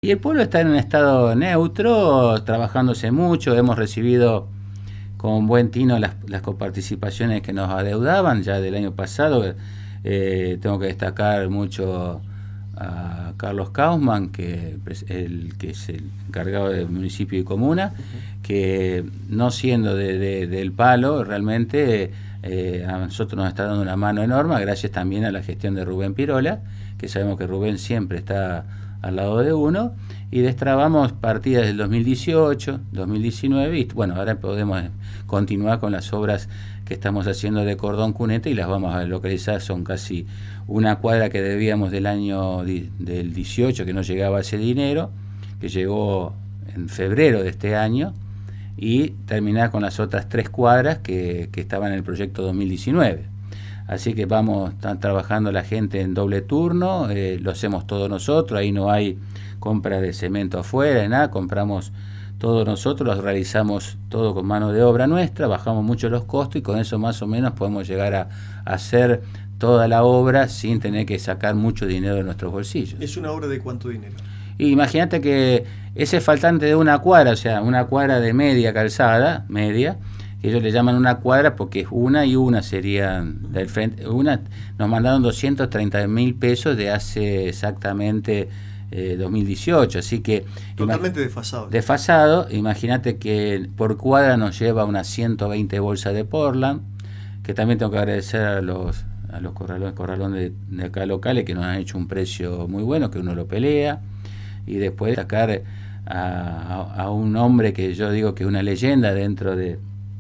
Y el pueblo está en un estado neutro, trabajándose mucho, hemos recibido con buen tino las coparticipaciones que nos adeudaban ya del año pasado. Tengo que destacar mucho a Carlos Kaufmann, que es el encargado del municipio y comuna, que no siendo del palo, realmente a nosotros nos está dando una mano enorme, gracias también a la gestión de Rubén Pirola, que sabemos que Rubén siempre está al lado de uno, y destrabamos partidas del 2018, 2019, y bueno, ahora podemos continuar con las obras que estamos haciendo de cordón cuneta y las vamos a localizar. Son casi una cuadra que debíamos del año del 18, que no llegaba ese dinero, que llegó en febrero de este año, y terminar con las otras 3 cuadras que estaban en el proyecto 2019. Así que están trabajando la gente en doble turno, lo hacemos todos nosotros, ahí no hay compra de cemento afuera, nada, compramos todo nosotros, realizamos todo con mano de obra nuestra, bajamos mucho los costos y con eso más o menos podemos llegar a hacer toda la obra sin tener que sacar mucho dinero de nuestros bolsillos. ¿Es una obra de cuánto dinero? Y imagínate que ese faltante de una cuadra, o sea, una cuadra de media calzada, media, que ellos le llaman una cuadra porque es una y una serían del frente. Nos mandaron 230.000 pesos de hace exactamente 2018, así que totalmente desfasado. Desfasado, imagínate que por cuadra nos lleva unas 120 bolsas de Portland, que también tengo que agradecer a los corralones de acá locales que nos han hecho un precio muy bueno, que uno lo pelea, y después sacar a un hombre que yo digo que es una leyenda dentro de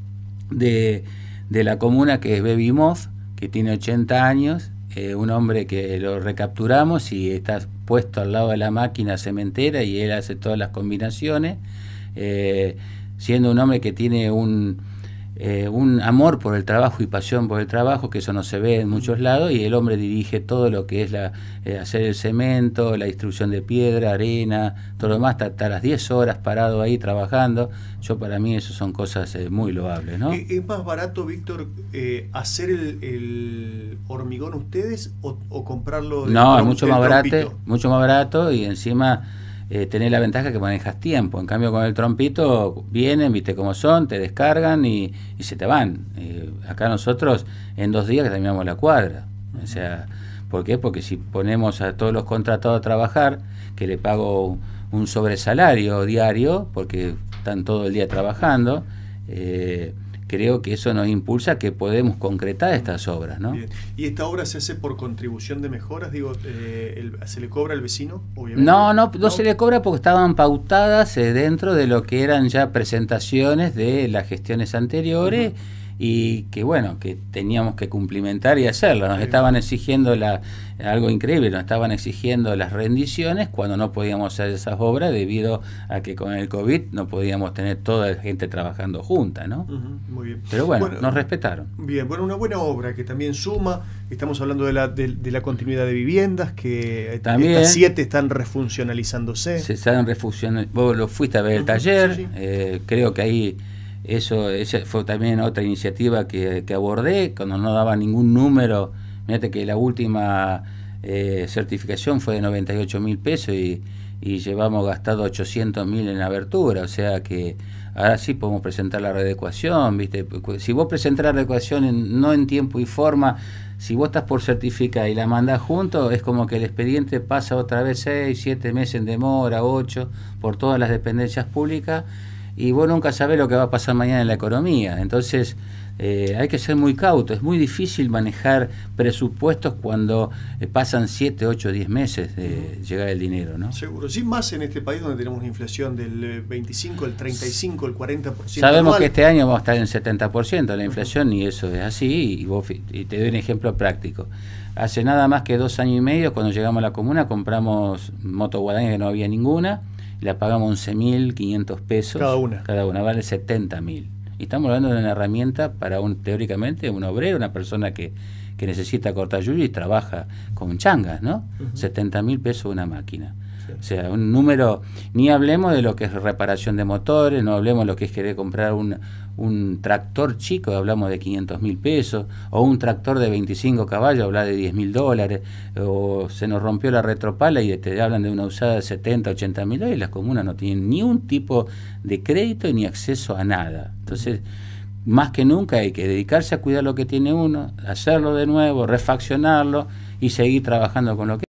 la comuna, que es Baby Moff, que tiene 80 años, un hombre que lo recapturamos y está puesto al lado de la máquina cementera y él hace todas las combinaciones, siendo un hombre que tiene un amor por el trabajo y pasión por el trabajo, que eso no se ve en muchos lados, y el hombre dirige todo lo que es hacer el cemento, la distribución de piedra, arena, todo lo demás, hasta las 10 horas parado ahí trabajando. Para mí eso son cosas muy loables, ¿no? ¿Es más barato, Víctor, hacer el hormigón ustedes o comprarlo? No, es mucho más barato, y encima tener la ventaja que manejas tiempo. En cambio con el trompito vienen, viste cómo son, te descargan y se te van. Acá nosotros en 2 días que terminamos la cuadra. O sea, ¿por qué? Porque si ponemos a todos los contratados a trabajar, que le pago un sobresalario diario porque están todo el día trabajando, creo que eso nos impulsa a que podemos concretar estas obras, ¿no? Bien. ¿Y esta obra se hace por contribución de mejoras? Digo, ¿se le cobra al vecino? Obviamente. No se le cobra porque estaban pautadas dentro de lo que eran ya presentaciones de las gestiones anteriores, y que bueno, que teníamos que cumplimentar y hacerlo. Nos estaban exigiendo algo increíble, nos estaban exigiendo las rendiciones cuando no podíamos hacer esas obras debido a que con el COVID no podíamos tener toda la gente trabajando junta, ¿no? Muy bien. Pero bueno, nos respetaron. Bien, bueno, una buena obra que también suma. Estamos hablando de la continuidad de viviendas, que también estas 7 están refuncionalizándose. Se están refuncionalizando. Vos lo fuiste a ver el taller, sí. Creo que ahí esa fue también otra iniciativa que abordé cuando no daba ningún número. Fíjate que la última certificación fue de 98.000 pesos y llevamos gastado 800.000 en la abertura, o sea que ahora sí podemos presentar la readecuación, ¿viste? Si vos presentás la readecuación no en tiempo y forma, si vos estás por certificar y la mandás junto, es como que el expediente pasa otra vez 6, 7 meses en demora, 8, por todas las dependencias públicas, y vos nunca sabés lo que va a pasar mañana en la economía. Entonces hay que ser muy cauto. Es muy difícil manejar presupuestos cuando pasan 7, 8, 10 meses de llegar el dinero, ¿no? Seguro, sí, más en este país donde tenemos una inflación del 25, el 35, el 40%. Sabemos anual. Que este año vamos a estar en 70% la inflación, y eso es así, y te doy un ejemplo práctico. Hace nada más que 2 años y medio, cuando llegamos a la comuna, compramos moto guadaña, que no había ninguna, y la pagamos 11.500 pesos. Cada una vale 70.000. Y estamos hablando de una herramienta para teóricamente un obrero, una persona que necesita cortar yuyo y trabaja con changas, ¿no? 70.000 pesos una máquina. Sí. O sea, un número, ni hablemos de lo que es reparación de motores, no hablemos de lo que es querer comprar un tractor chico, hablamos de 500.000 pesos, o un tractor de 25 caballos, habla de $10.000, o se nos rompió la retropala y te hablan de una usada de 70, 80.000 dólares, y las comunas no tienen ni un tipo de crédito ni acceso a nada. Entonces, más que nunca hay que dedicarse a cuidar lo que tiene uno, hacerlo de nuevo, refaccionarlo y seguir trabajando con lo que